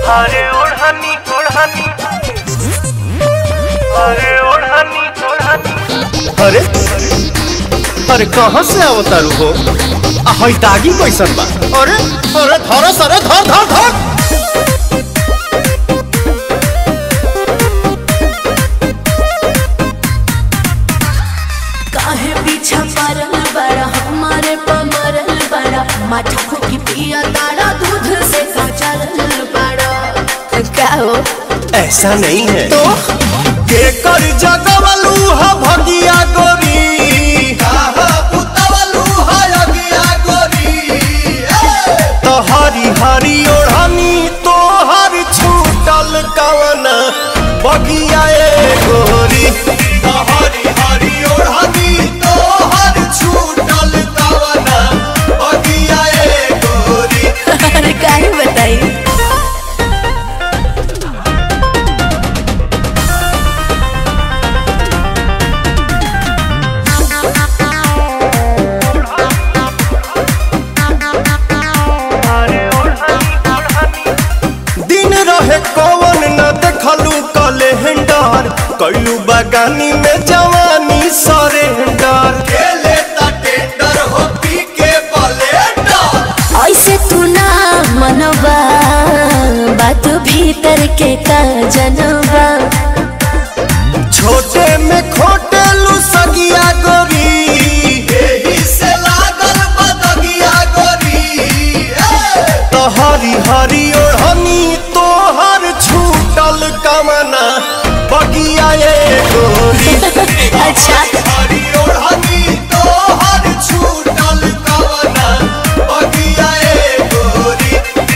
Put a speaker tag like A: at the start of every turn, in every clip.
A: अरे ओढ़नी ओढ़नी, अरे ओढ़नी ओढ़नी।
B: अरे अरे कहाँ से आवतारू हो? हई दागी कैसन बा? अरे अरे धर सरे धर धर धर।
C: काहे पीछा परल बड़ा हमारे पमरल बड़ा माथा की पिया तारा दूध से कचरल बड़ा। क्या हो?
B: ऐसा नहीं है
C: तो
B: के कर जगवलू हा भगिया गोरी, काहा पुतवलू हा अगिया गोरी। तो हरी हरी ओढ़नी तो हर छूटल कवन बगिया ए गोरी। तो हरी हरी ओढ़नी तो हर छूटल कवन बगिया ए गोरी।
C: अरे काहे बताई?
B: कौन न देखलू कैलेंडर, कैलू बगानी में जवानी सरेंडर। खेले ता टेंडर हो पी के बलेंडर।
C: ऐसे तू ना मनवा बात भीतर के का जनवा।
B: छोटे में खोटेलू सगिया गोरी, एही से लागल बदगिया गोरी। तो हरी हरी ओढ़नी तो हर छूटल कमना बगिया ए गोरी।
C: अच्छा
B: हरी ओढ़नी तो हर छूटल कमना बगिया ए गोरी।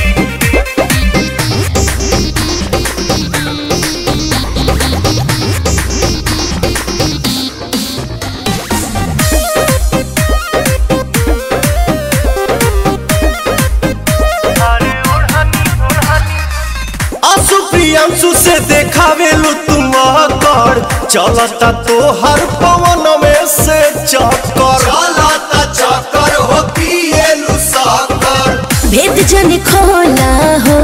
B: प्रियांशु से देखावेलू तुम कर, चलता तो हर पवन में से चक्कर। चलता चक्कर हो पिएलू साकर।
C: भेद जन खोला हो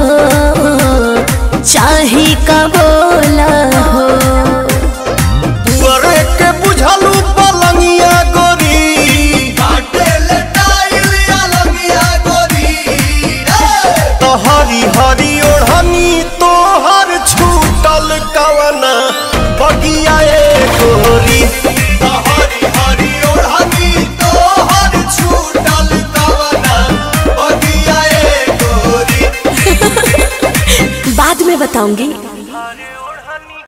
C: चाहे का बोला हो।
B: पुअरे के बुझलू पलंगिया गोरी, काटे ले टाइल अलंगिया गोरी। तो हरी हरी ओढ़नी तो हर छूटल कवना बगिया ए गोरी। तो हरी हरी ओढ़नी तो हर छूटल कवना बगिया ए गोरी।
C: बाद में बताऊंगी।